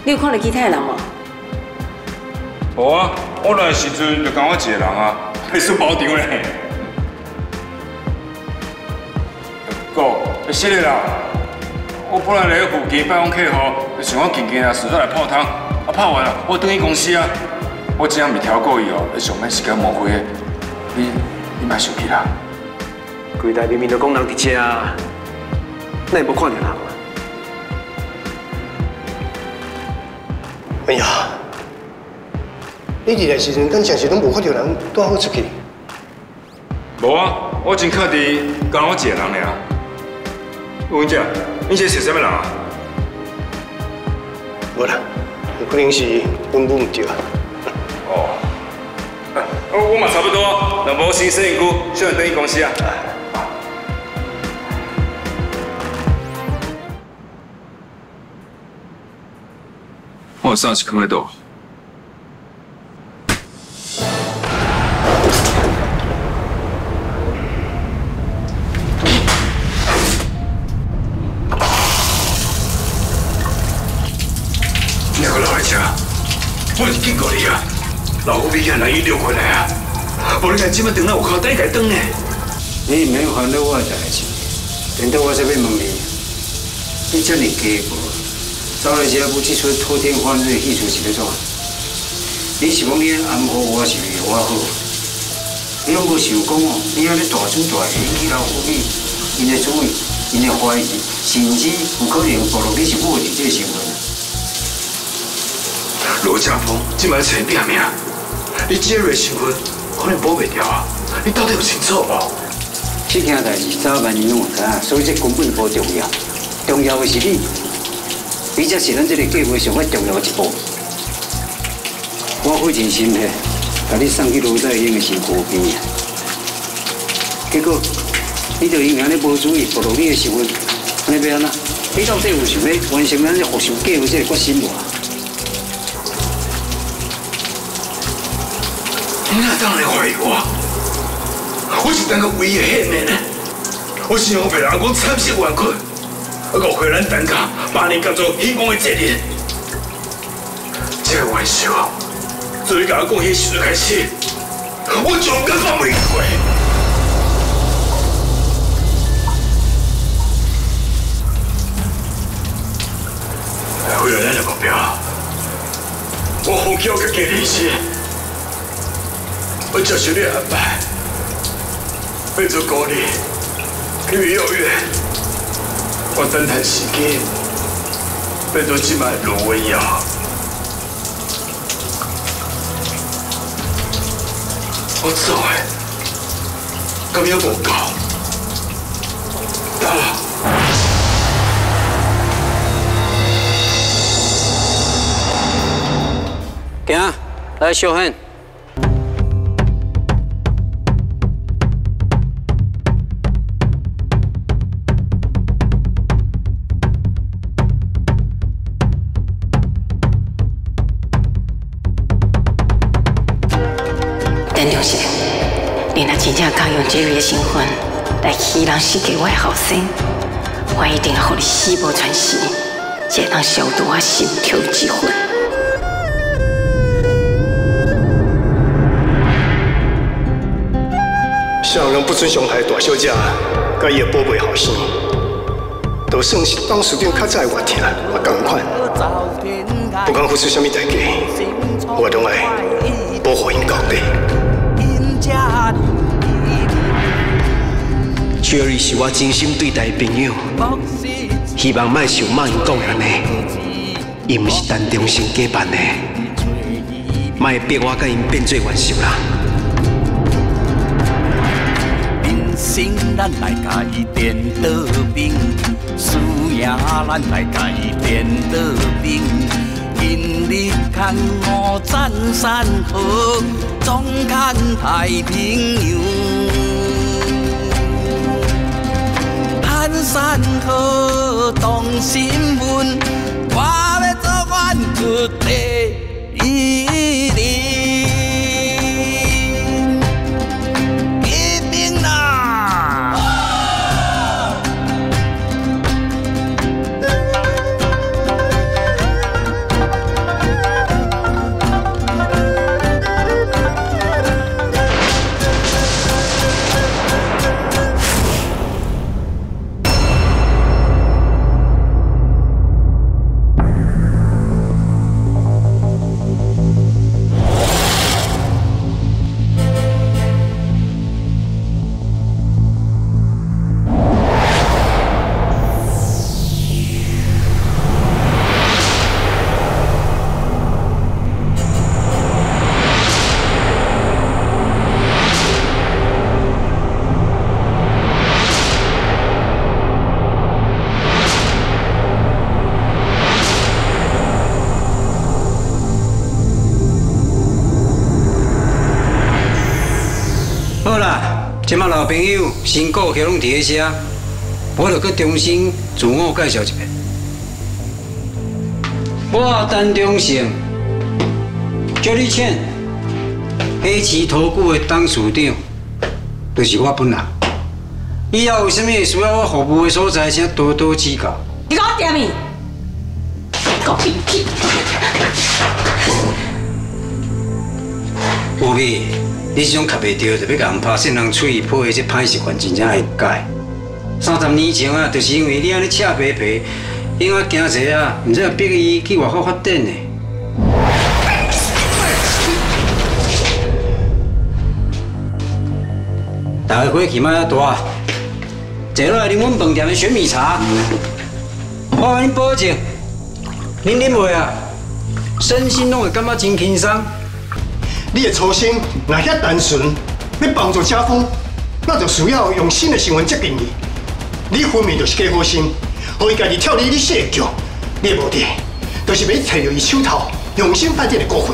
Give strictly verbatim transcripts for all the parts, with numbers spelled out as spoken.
你有看到其他人无？ 无啊，我来的时阵就讲我一个人啊，还算包场咧。哥，是的啦，我本来来附近拜访客户，就想我近近啊，顺便来泡汤，啊泡完了，我转去公司啊。我真正袂挑过伊哦，你上班时间莫回的，你你莫生气啦。 规台明明都讲人伫遮啊，那会无看到人啊？哎呀，你入来时阵，敢真是拢无看到人带我出去？ 无啊，我真确定，敢我一个人尔。文姐，你这是啥物人啊？ 无啦，有可能是阮母唔对啊。 哦，我嘛差不多，若无先生一句，小人等去公司啊。我有啥是放在倒？你个老人家，我是警告你啊！老虎比较难以溜回来啊！无你来即摆等到有靠底家转呢。 你免烦恼我代志，等到我这边问你，你这么鸡婆，走来这不去出偷天换日的意思是要怎？你是讲你安抚我是为我好？你拢无想讲哦，你安尼大嘴大舌引起老虎比，因的注意，因的怀疑，甚至有可能暴露你是我伫这个身份。 罗家峰今摆前拼命，你杰瑞身份可能保袂掉啊！你到底有清楚无？ 这件代志早万年拢有知影，所以这根本无重要。重要的是你，你才是咱这个计划上较重要的一步。我费尽心血，把你送去罗在英的身躯边，结果你就因为安尼无注意暴露你的身份，安尼要安怎？你到底有想要完成咱这复仇计划这个决心无？ 你哪当来怀疑我？我是当个唯一的黑面呢。我希望被人讲惨死冤屈，啊，误会咱单家八年工作兴功的责任。这个玩笑，自你甲我讲迄时阵开始，我就唔敢放袂过。为了咱的目标，我放弃我家己的人生。我接受你的安排，变做孤儿，去幼儿园，我等待时间，变做即摆卢文耀。我做的，敢也无够。啊！ 行，来小汉。 陈小姐，你若真正敢用这位的身份来欺人死给我的后生，我一定要让你死无全尸，才当消除我心头之恨。 像人不准伤害大小姐，甲伊的宝贝后生，就算是当事长较早越疼也同款，不管付出什么代价，我拢爱保护因到底。Jerry 是我真心对待的朋友，希望莫像马英讲的安尼，伊毋是单中心假扮的，莫逼我甲因变做元首啦。人生咱来甲伊颠倒兵，输赢咱来甲伊颠倒兵。今日看我赞山河，总看太平洋。看山河动新闻，我要做阮国第一人。一定啦！ 即马老朋友新顾客拢伫咧遮，我著搁重新自我介绍一遍。我陈忠胜，叫你请黑旗投顾的董事长，就是我本人。以后有啥物需要我服务的所在，请多多指教。 你给我点咪！狗屁屁！ 有味，你这种卡袂着，就要甲人拍线人喙破的这歹习惯，真正会改。三十年前啊，就是因为你安尼赤皮皮，因我惊济啊，唔知逼伊去外口发展呢。大家火气莫遐大，坐落来啉阮饭店的玄米茶。我甲恁保证，恁啉落啊，身心拢会感觉真轻松。 你的初心若遐单纯，要帮助家父，那就需要用心的成分接近伊。你分明就是假好心，互伊家己跳你你设的局。你的目的，就是要摕到伊手头用心发展的股份。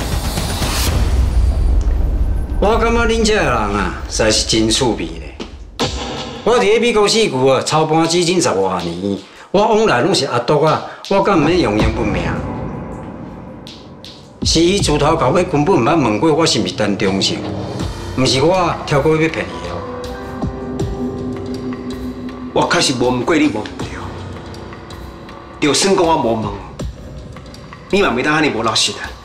我感觉恁这人啊，实在是真趣味咧。我伫咧美国四久啊，操盘基金十外年，我往来拢是阿独啊，我敢毋免用英文名？是伊自头到尾根本毋捌问过我是毋是陈忠胜，毋是我跳过去要骗伊哦。 我确实无问过你无对，就算讲我无问，你嘛袂当安尼无老实啊！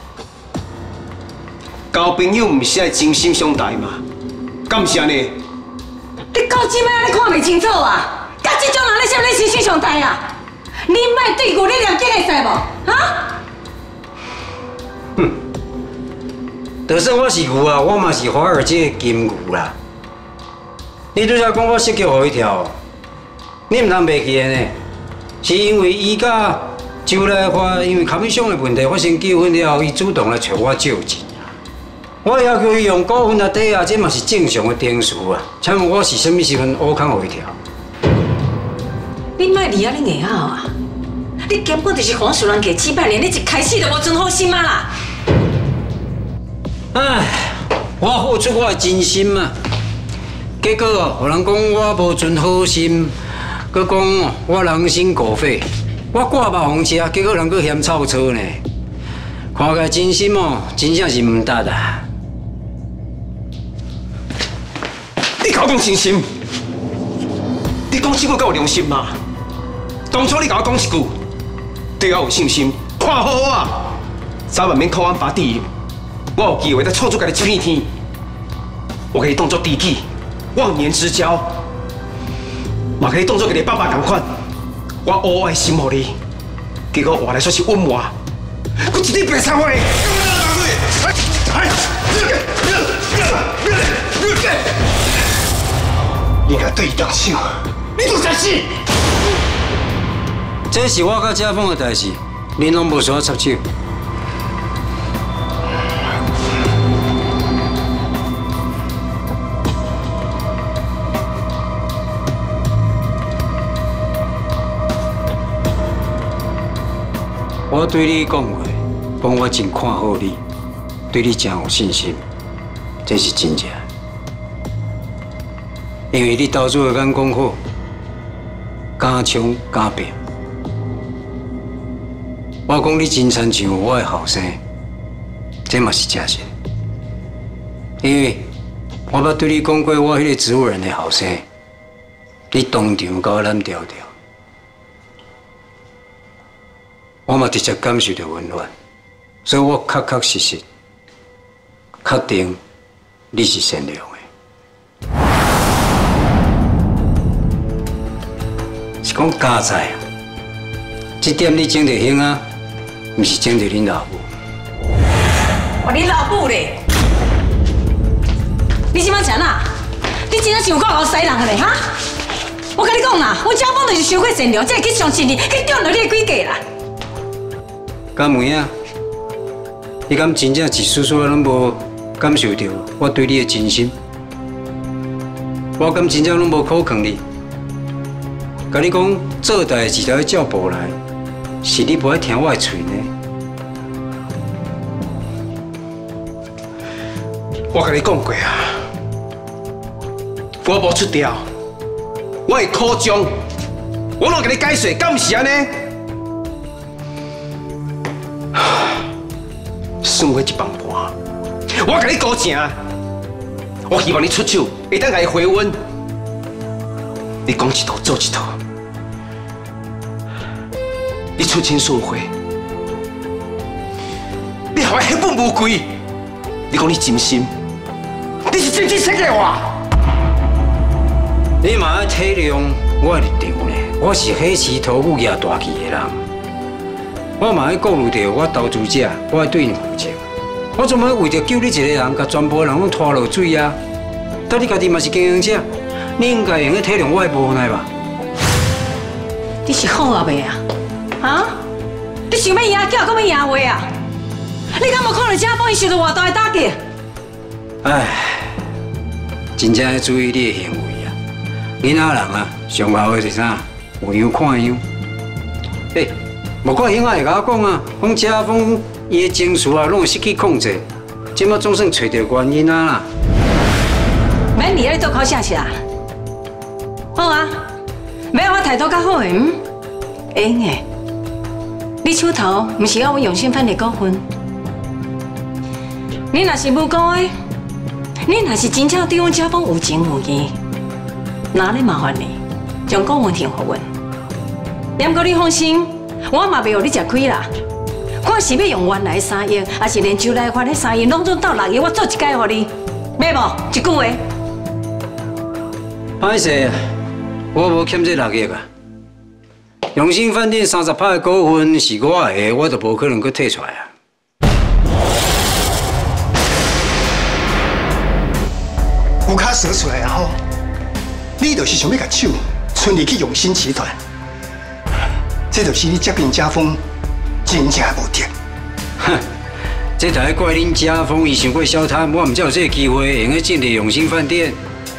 交朋友毋是爱真心相待嘛？敢毋是安尼？ 你到即摆安尼看袂清楚啊？甲即种人咧，啥咧真心相待啊？你莫对牛咧念经会使无？哈？ 哼，就算我是牛啊，我嘛是华尔街的金牛啦。你拄则讲我设计互伊跳，你毋通袂记的呢？是因为伊甲周来华因为卡米上的问题发生纠纷了后，伊主动来找我借钱。我要求伊用股份来抵押，这嘛是正常的程序啊。请问我是什么时阵乌空互伊跳？ 你莫离啊！你硬拗啊！你根本就是黄鼠狼给几百年，你一开始就无存好心啊啦！ 唉，我付出我的真心嘛，结果哦，有人讲我无存好心，佮讲我人心狗肺，我挂肉红车，结果人佮嫌臭车呢。看起来真心哦，真正是唔值啊！ 你甲我讲真心，你讲这句够有良心吗？当初你甲我讲一句，对我有信心，看好我，早晚免靠俺爸第一，我有机会再创出家己一片天。我可以当作知己，忘年之交，嘛可以当作家己爸爸同款。我乌爱心互你，结果换来却是温柔，佮一日白插花。 你若对伊动手，你就该死！ 这是我甲家凤的代志，恁拢无需要插手。我对你讲过，讲我真看好你，对你真有信心，这是真正。因为你投资的眼光好，敢冲敢拼。我讲你真亲像我的后生，这嘛是真实。因为我捌对你讲过，我迄个植物人的后生，你当场甲我揽调调，我嘛直接感受到温暖，所以我确确实实确定你是善良的。是讲家财啊，这点你整得行啊，毋是整得恁老母。 我你老母咧！你即摆怎啦？你真正是有够老屎人的咧哈！我甲你讲啦，我家凤就是伤过善良，才会去相信你，去中了你的诡计啦。 敢有影？你敢真正一丝丝仔拢无感受到我对你的真心？我敢真正拢无苦劝你？甲你讲做代志就要照步来，是你不爱听我的嘴呢？ 我甲你讲过啊， 我无出调，我会苦衷，我拢甲你解释，敢毋是安尼？算我一帮盘，我甲你高正，我希望你出手会当甲伊回温。你讲一套做一套，你出钱顺回，你害我血本无归。你讲你真心，你是真心设计我。 你嘛要体谅我的立场呢，我是黑市投顾业大旗的人，我嘛要顾虑到我投资者，我要对你负责。我怎么为着救你一个人，甲全部人拢拖落水啊？但你家己嘛是经营者，你应该用去体谅我的无奈吧？ 你是好啊未啊？啊？你想要赢叫，搁要赢话啊？你敢无可能家帮伊受到偌大的打击？ 唉，真正要注意你的行为啊！囡仔人啊，上后的是啥？有样看样。诶，无怪兄仔会甲我讲啊，讲家风伊的情绪啊，拢会失去控制，即马总算找到原因啊啦。 免你咧做口声是啦。好啊，要我态度较好的，嗯，会用的。你手头毋是要我用心翻的股份。你若是无讲的，你若是真正对阮家风有情有义，那咧麻烦你将股份还给阮。不过你放心，我嘛袂互你食亏啦。看是要用原来三亿，还是连周来还迄三亿，拢总到六亿，我做一解互你，要无？一句话。 歹势，我无欠这六亿啊。永兴饭店三十趴的股份是我的，我就无可能去退出来啊。 有卡说出来啊吼，你就是想要甲手伸入去永兴集团，这就是你接近家风真正无敌。 哼，这台怪恁家风伊想过小贪，我毋才有这个机会用去进入永兴饭店。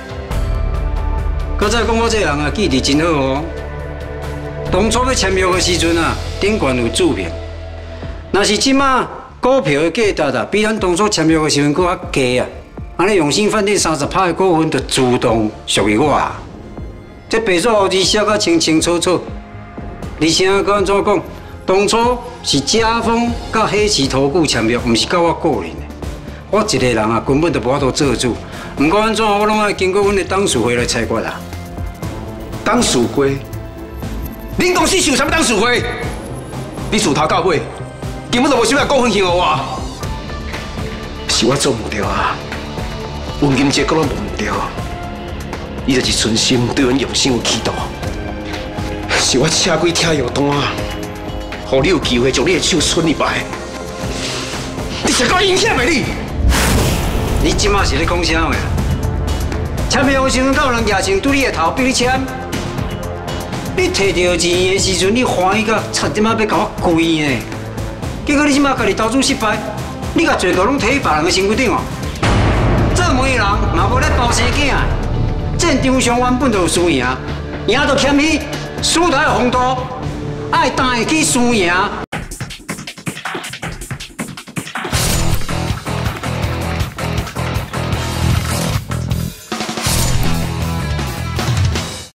搁再讲我这人啊，记忆真好哦。当初要签约的时阵啊，顶悬有注明，若是即马股票的价值啊，比咱当初签约的时阵搁较低啊。安尼永兴饭店三十趴的股份就自动属于我啊！这白纸黑字写甲清清楚楚，而且搁安怎讲？当初是家风甲黑市投顾签约，毋是甲我个人的。我一个人啊，根本就无法度做主。毋管安怎，我拢爱经过阮的董事会来裁决啦。 董事会？恁公司是有啥物董事会？你自头到尾根本就无想要股份还我我，是我做唔对啊！温金杰阁拢无唔对，伊就是存心对阮永兴有企图，是我车鬼拆药单，互你有机会将你的手伸入来。你是够阴险的你！ 你即马是咧讲啥话？签约的时阵，有人举钱对你的头逼你签？你摕到钱的时阵，你欢喜甲差点仔要甲我跪呢？结果你即马家己投资失败，你甲罪过拢摕去别人的身躯顶哦。做媒人嘛无咧包生囝，战场上原本就有输赢，赢就谦虚，输就要风度，爱担会起输赢。